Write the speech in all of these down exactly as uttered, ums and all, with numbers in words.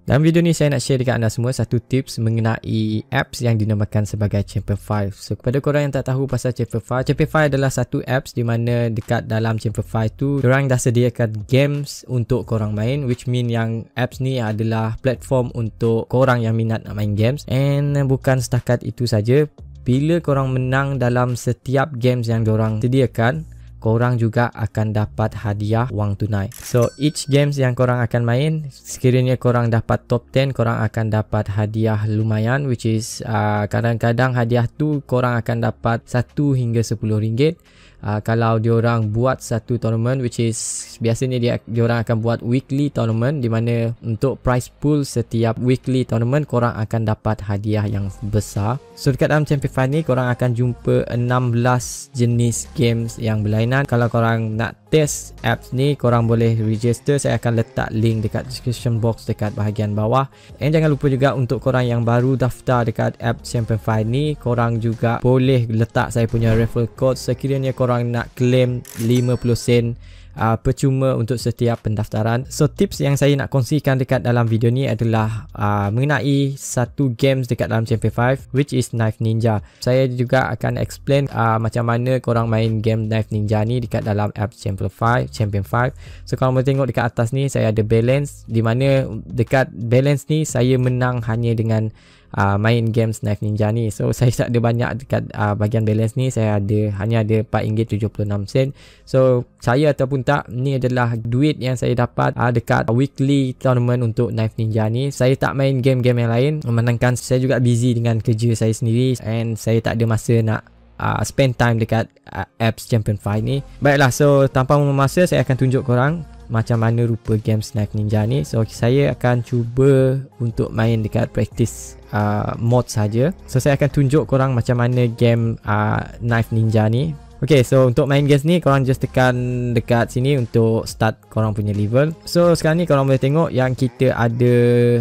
Dalam video ni saya nak share dekat anda semua satu tips mengenai apps yang dinamakan sebagai Champion five. So kepada korang yang tak tahu pasal Champion five, Champion five adalah satu apps di mana dekat dalam Champion five tu korang dah sediakan games untuk korang main, which mean yang apps ni adalah platform untuk korang yang minat nak main games. And bukan setakat itu saja, bila korang menang dalam setiap games yang korang sediakan, korang juga akan dapat hadiah wang tunai. So each games yang korang akan main, sekiranya korang dapat top ten, korang akan dapat hadiah lumayan, which is uh, kadang-kadang hadiah tu korang akan dapat satu hingga sepuluh ringgit. Uh, kalau diorang buat satu tournament, which is biasanya dia diorang akan buat weekly tournament, di mana untuk prize pool setiap weekly tournament korang akan dapat hadiah yang besar. So dekat dalam Champion five ni korang akan jumpa enam belas jenis games yang berlainan. Kalau korang nak test apps ni, korang boleh register. Saya akan letak link dekat description box dekat bahagian bawah. And jangan lupa juga untuk korang yang baru daftar dekat app Champion five ni, korang juga boleh letak saya punya referral code sekiranya korang nak claim lima puluh sen uh, percuma untuk setiap pendaftaran. So tips yang saya nak kongsikan dekat dalam video ni adalah uh, mengenai satu games dekat dalam Champion five, which is Knife Ninja. Saya juga akan explain uh, macam mana korang main game Knife Ninja ni dekat dalam app Champion five. Champion five. So kalau mau tengok dekat atas ni, saya ada balance, di mana dekat balance ni saya menang hanya dengan Uh, main games Knife Ninja ni. So saya tak ada banyak dekat uh, bahagian balance ni. Saya ada hanya ada empat ringgit tujuh puluh enam sen. So saya ataupun tak, ni adalah duit yang saya dapat uh, dekat weekly tournament untuk Knife Ninja ni. Saya tak main game-game yang lain, memandangkan saya juga busy dengan kerja saya sendiri, and saya tak ada masa nak uh, spend time dekat uh, apps Champion five ni. Baiklah, so tanpa membuang masa, saya akan tunjuk korang macam mana rupa games Knife Ninja ni. So saya akan cuba untuk main dekat practice uh, mode saja. So saya akan tunjuk korang macam mana game uh, Knife Ninja ni. Okay, so untuk main games ni korang just tekan dekat sini untuk start korang punya level. So sekarang ni korang boleh tengok yang kita ada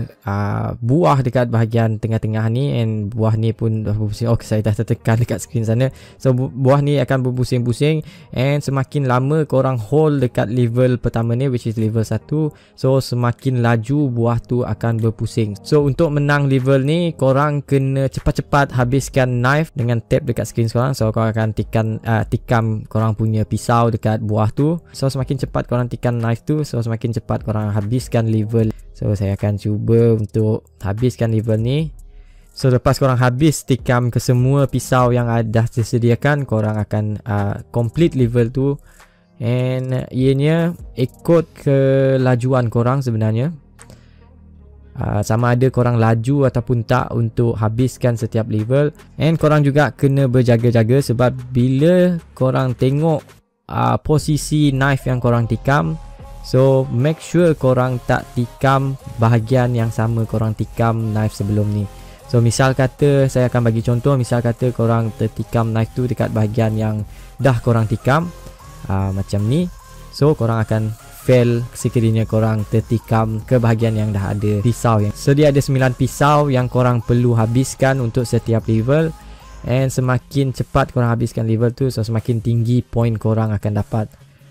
uh, buah dekat bahagian tengah-tengah ni, and buah ni pun dah berpusing. Okay, saya dah tertekan dekat skrin sana. So bu buah ni akan berpusing-pusing, and semakin lama korang hold dekat level pertama ni, which is level satu, so semakin laju buah tu akan berpusing. So untuk menang level ni, korang kena cepat-cepat habiskan knife dengan tap dekat skrin korang. So korang akan tekan uh, tikam korang punya pisau dekat buah tu. So semakin cepat korang tikam knife tu, so semakin cepat korang habiskan level. So saya akan cuba untuk habiskan level ni. So lepas korang habis tikam ke semua pisau yang ada disediakan, korang akan uh, complete level tu. And ianya ikut kelajuan korang sebenarnya. Uh, sama ada korang laju ataupun tak untuk habiskan setiap level. And korang juga kena berjaga-jaga, sebab bila korang tengok uh, posisi knife yang korang tikam, so make sure korang tak tikam bahagian yang sama korang tikam knife sebelum ni. So misal kata, saya akan bagi contoh, misal kata korang tertikam knife tu dekat bahagian yang dah korang tikam uh, macam ni. So korang akan fail sekiranya korang tertikam ke bahagian yang dah ada pisau yang. So dia ada sembilan pisau yang korang perlu habiskan untuk setiap level, and semakin cepat korang habiskan level tu, so semakin tinggi point korang akan dapat.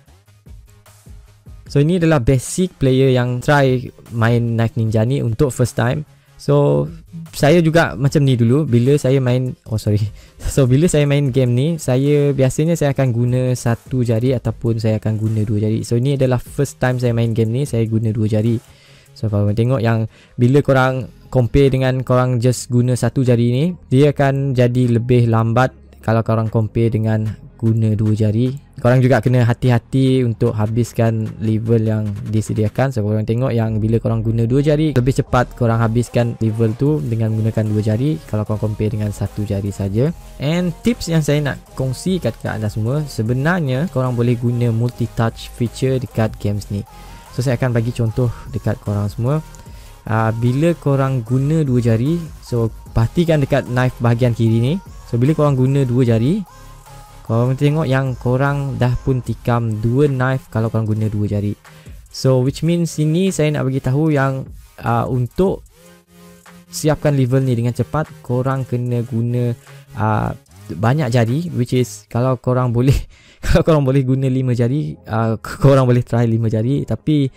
So ini adalah basic player yang try main Knife Ninja ni untuk first time. So saya juga macam ni dulu bila saya main, oh sorry so bila saya main game ni, saya biasanya saya akan guna satu jari ataupun saya akan guna dua jari. So ini adalah first time saya main game ni, saya guna dua jari. So kalau tengok yang bila korang compare dengan korang just guna satu jari ni, dia akan jadi lebih lambat kalau korang compare dengan guna dua jari. Korang juga kena hati-hati untuk habiskan level yang disediakan. So korang tengok yang bila korang guna dua jari, lebih cepat korang habiskan level tu dengan menggunakan dua jari kalau korang compare dengan satu jari saja. And tips yang saya nak kongsi kat anda semua, sebenarnya korang boleh guna multi touch feature dekat games ni. So saya akan bagi contoh dekat korang semua. uh, Bila korang guna dua jari, so perhatikan dekat knife bahagian kiri ni. So bila korang guna dua jari, korang tengok yang korang dah pun tikam dua knife kalau korang guna dua jari. So which means sini saya nak bagi tahu yang uh, untuk siapkan level ni dengan cepat, korang kena guna uh, banyak jari, which is kalau korang boleh kalau korang boleh guna lima jari, uh, korang boleh try lima jari. Tapi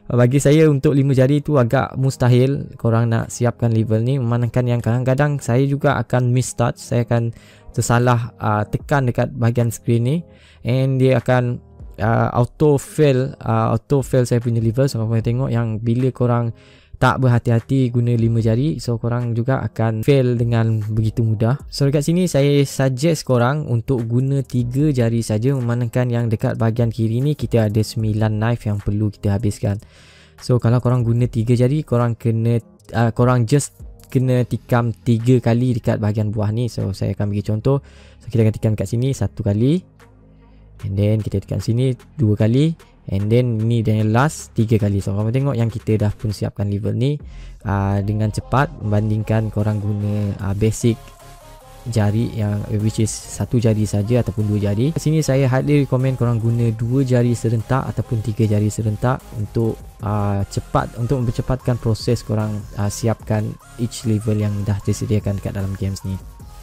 Bagi saya untuk lima jari tu agak mustahil korang nak siapkan level ni, memandangkan yang kadang-kadang saya juga akan miss touch, saya akan tersalah uh, tekan dekat bahagian skrin ni, and dia akan uh, auto fail uh, auto fail saya punya level. So korang tengok yang bila korang tak berhati-hati guna lima jari, so korang juga akan fail dengan begitu mudah. So dekat sini saya suggest korang untuk guna tiga jari saja, memandangkan yang dekat bahagian kiri ni kita ada sembilan knife yang perlu kita habiskan. So kalau korang guna tiga jari, korang kena uh, korang just kena tikam tiga kali dekat bahagian buah ni. So saya akan bagi contoh. So kita akan tikam kat sini satu kali, and then kita tekan sini dua kali, and then ni dan yang last tiga kali. So korang tengok yang kita dah pun siapkan level ni uh, dengan cepat membandingkan korang guna uh, basic jari yang uh, which is satu jari saja ataupun dua jari. Kat sini saya highly recommend korang guna dua jari serentak ataupun tiga jari serentak untuk uh, cepat, untuk mempercepatkan proses korang uh, siapkan each level yang dah disediakan dekat dalam games ni.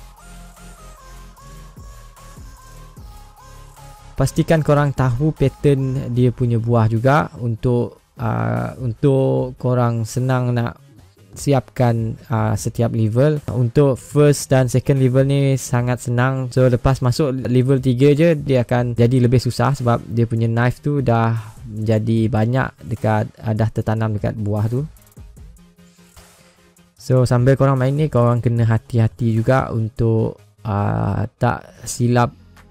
Pastikan korang tahu pattern dia punya buah juga untuk uh, untuk korang senang nak siapkan uh, setiap level. Untuk first dan second level ni sangat senang. So lepas masuk level tiga je dia akan jadi lebih susah sebab dia punya knife tu dah jadi banyak dekat uh, dah tertanam dekat buah tu. So sambil korang main ni korang kena hati-hati juga untuk uh, tak silap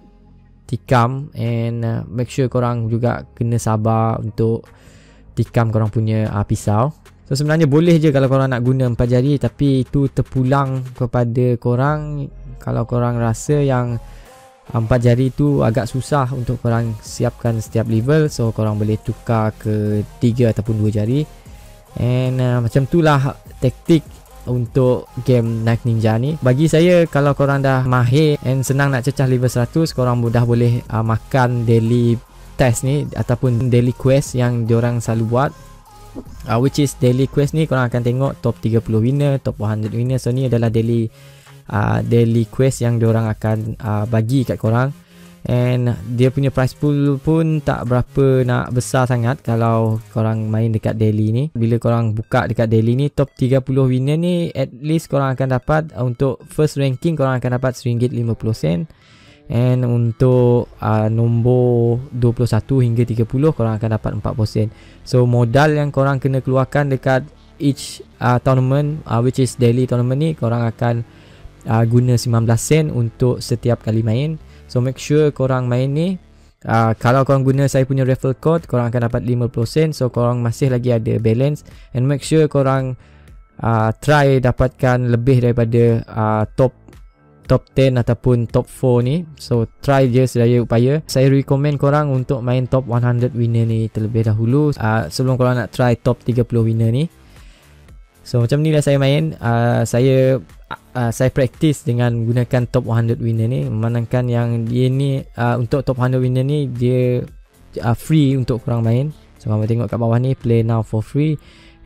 tikam, and uh, make sure korang juga kena sabar untuk tikam korang punya uh, pisau. So sebenarnya boleh je kalau korang nak guna empat jari, tapi itu terpulang kepada korang. Kalau korang rasa yang empat jari tu agak susah untuk korang siapkan setiap level, so korang boleh tukar ke tiga ataupun dua jari. And uh, macam tu lah taktik untuk game Knife Ninja ni. Bagi saya, kalau korang dah mahir and senang nak cecah level seratus, korang dah boleh uh, makan daily test ni ataupun daily quest yang diorang selalu buat, uh, which is daily quest ni korang akan tengok top tiga puluh winner, top seratus winner. So ni adalah daily uh, daily quest yang diorang akan uh, bagi kat korang, and dia punya price pool pun tak berapa nak besar sangat kalau korang main dekat daily ni. Bila korang buka dekat daily ni, top tiga puluh winner ni at least korang akan dapat, untuk first ranking korang akan dapat one ringgit lima puluh sen, and untuk uh, nombor dua puluh satu hingga tiga puluh korang akan dapat empat puluh sen. So modal yang korang kena keluarkan dekat each uh, tournament uh, which is daily tournament ni, korang akan uh, guna sembilan belas sen untuk setiap kali main. So make sure korang main ni, uh, kalau korang guna saya punya referral code, korang akan dapat lima puluh sen. So korang masih lagi ada balance, and make sure korang uh, try dapatkan lebih daripada uh, top top sepuluh ataupun top empat ni. So try je sedaya upaya. Saya recommend korang untuk main top seratus winner ni terlebih dahulu uh, sebelum korang nak try top tiga puluh winner ni. So macam ni lah saya main. uh, Saya uh, Saya praktis dengan gunakan top seratus winner ni, memandangkan yang dia ni uh, untuk top seratus winner ni dia uh, free untuk korang main. So korang tengok kat bawah ni, play now for free,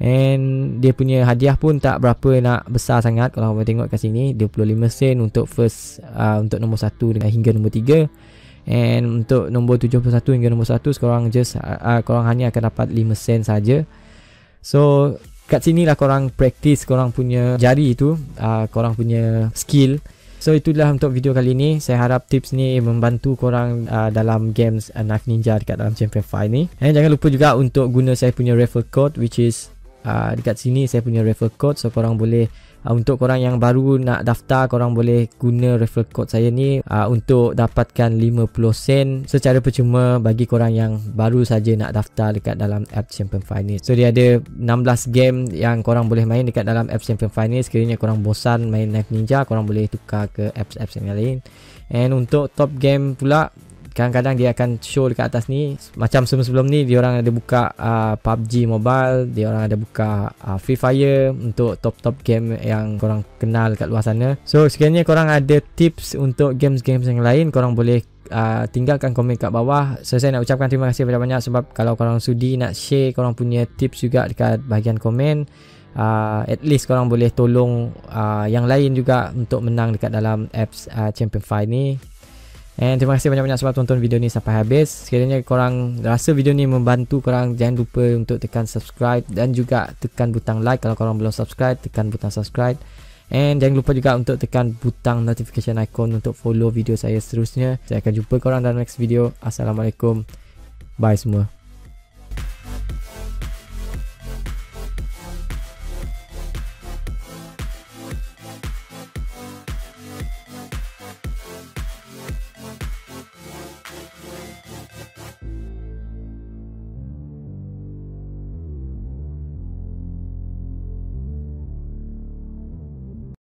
and dia punya hadiah pun tak berapa nak besar sangat. Kalau korang tengok kat sini, dua puluh lima sen untuk first uh, untuk nombor satu hingga nombor tiga, and untuk nombor tujuh puluh satu hingga nombor seratus korang just uh, korang hanya akan dapat lima sen saja. So kat sini lah korang praktis korang punya jari tu, uh, korang punya skill. So itulah untuk video kali ni. Saya harap tips ni membantu korang uh, dalam games uh, Knife Ninja dekat dalam Champion lima ni. And jangan lupa juga untuk guna saya punya referral code, which is uh, dekat sini saya punya referral code. So korang boleh uh, untuk korang yang baru nak daftar, korang boleh guna referral code saya ni uh, untuk dapatkan lima puluh sen secara percuma bagi korang yang baru saja nak daftar dekat dalam app Champion lima ni. So dia ada enam belas game yang korang boleh main dekat dalam app Champion lima ni. Sekiranya korang bosan main Knife Ninja, korang boleh tukar ke apps-apps yang lain. And untuk top game pula, kadang-kadang dia akan show dekat atas ni, macam sebelum-sebelum ni dia orang ada buka uh, P U B G Mobile, dia orang ada buka uh, Free Fire untuk top-top game yang korang kenal kat luar sana. So sekiranya korang ada tips untuk games-games yang lain, korang boleh uh, tinggalkan komen kat bawah. So saya nak ucapkan terima kasih banyak-banyak sebab kalau korang sudi nak share korang punya tips juga dekat bahagian komen, uh, at least korang boleh tolong uh, yang lain juga untuk menang dekat dalam apps uh, Champion lima ni. And terima kasih banyak-banyak sebab tonton video ni sampai habis. Sekiranya korang rasa video ni membantu korang, jangan lupa untuk tekan subscribe dan juga tekan butang like. Kalau korang belum subscribe, tekan butang subscribe. And jangan lupa juga untuk tekan butang notification icon untuk follow video saya seterusnya. Saya akan jumpa korang dalam next video. Assalamualaikum. Bye semua.